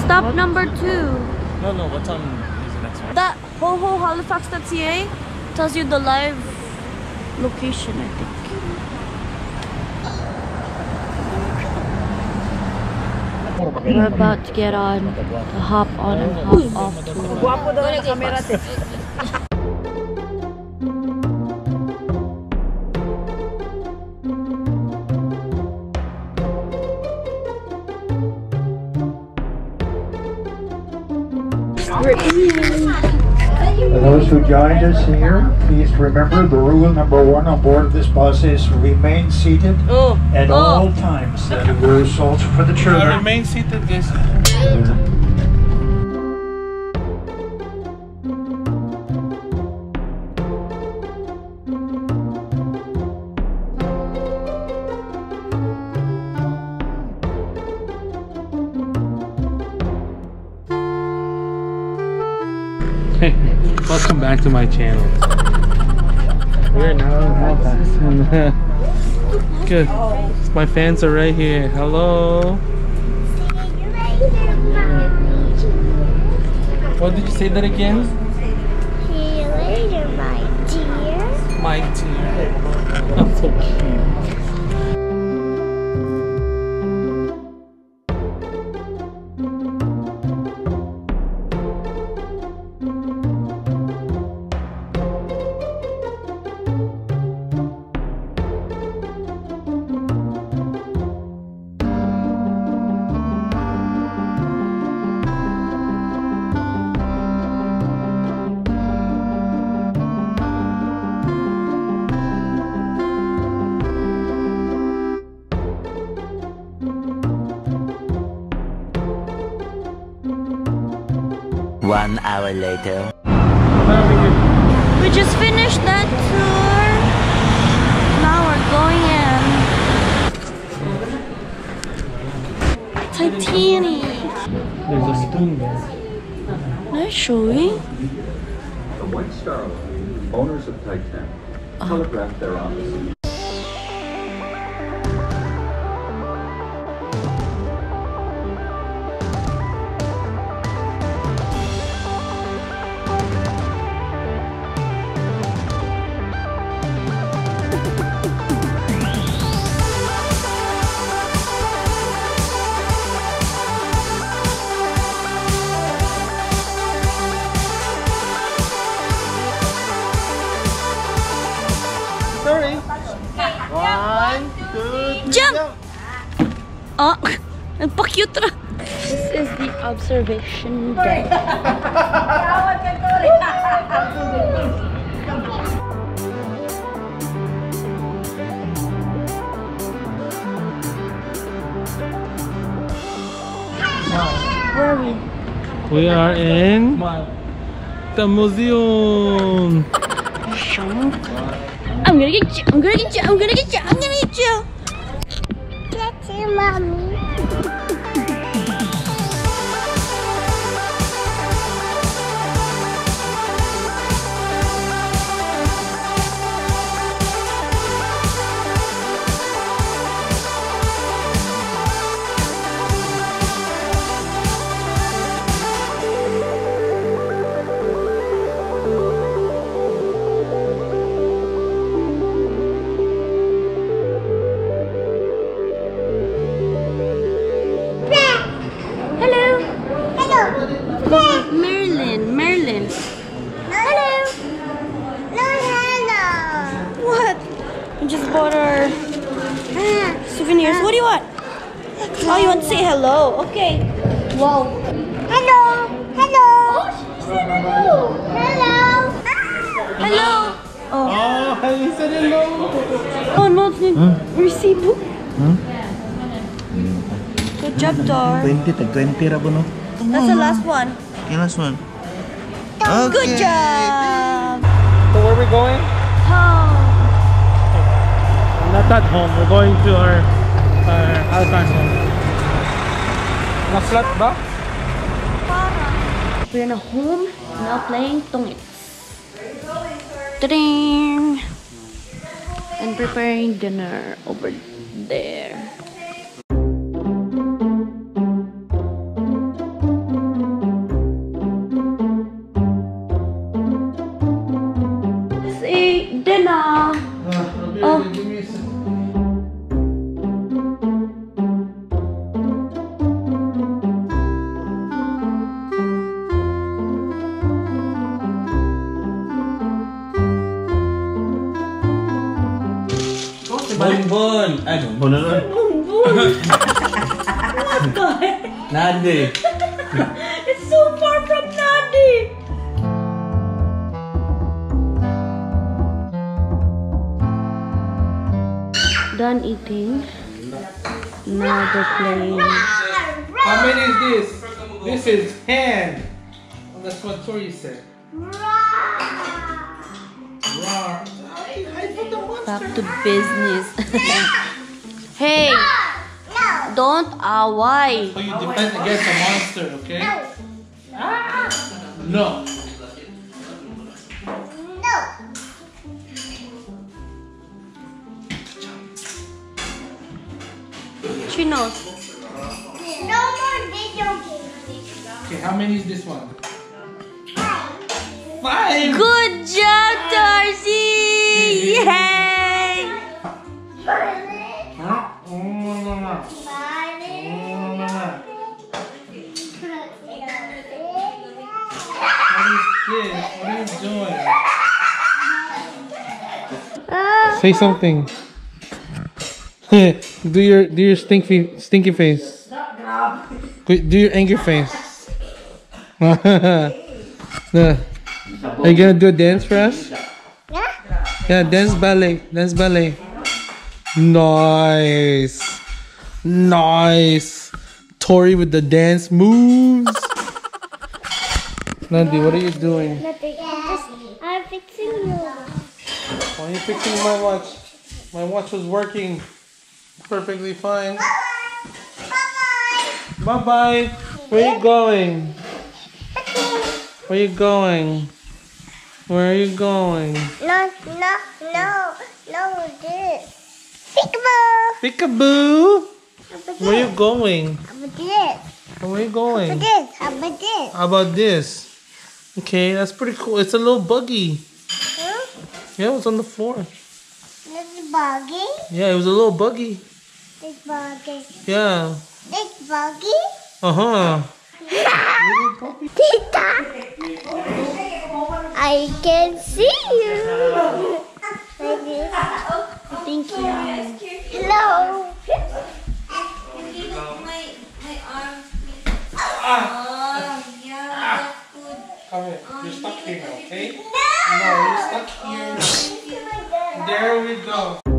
Stop number 2. No, what's on is the next one? That hohohalifax.ca tells you the live location, I think. We're about to get on the hop on and hop off tour. Guwapo daw ang camera. For those who joined us here, please remember the rule number 1 on board of this bus is remain seated at all times. That goes also for the children. Remain seated, guys. Welcome back to my channel. We're now in Halifax. Good. My fans are right here. Hello. What did you say that again? See you later, my dear. My dear. I'm so cute. One hour later. We just finished that tour. Now we're going in. Titanic. There's a spoon there. Nice showing. The White Star Line, owners of Titanic, telegraphed their office. Jump! Oh, nagpa-cute ra. This is the observation deck. Where are we? We are in the museum. I'm gonna get you. I'm gonna get you. I'm gonna get you. I'm gonna get you. That's your mommy. Marilyn. Hello. No, hello. What? We just bought our souvenirs. What do you want? Oh, you want to say hello? Okay. Wow. Hello. Hello. Oh, she said hello. Hello. Hello. Oh. Oh, you said hello. Oh, no. Resibo. Good job, Dar. 20 ra po, no? That's the last one. Okay, last one. Good job. So where are we going? Oh. Not at home. We're going to our Halifax home. Na-flat ba? We're in a home now playing tongits. Ta-ding! And preparing dinner over there. Bonbon! Ay, bonbon na nun. What the heck? Nadi. It's so far from Nadi. Done eating. Now they're playing. How many is this? This is 10. Well, that's what Tori said. Roar. Back to business. Hey! Don't away. So you defend against a monster, okay? No. She knows. No more video games. Okay, how many is this one? 5! Good job, Darcy! Yay! Huh? What are you doing? Say something. do your stinky face. Do your angry face. Are you gonna do a dance for us? Yeah, dance ballet. Dance ballet. Nice. Nice. Tori with the dance moves. Nandi, what are you doing? Nothing. I'm fixing you. Why are you fixing my watch? My watch was working perfectly fine. Bye-bye. Bye-bye. Where are you going? Where are you going? Where are you going? No, this. Peekaboo. Peekaboo. How about Where are you this? going? How about this? Where are you going? How about this? How about this? How about this? Okay, that's pretty cool. It's a little buggy. Huh? Yeah, it was on the floor. This buggy. Yeah, it was a little buggy. This buggy. Yeah. This buggy. Uh-huh. Tita, I can see you. Like this. Thank you. Hello. Come here. You're stuck here, okay? No, you're stuck here. There we go.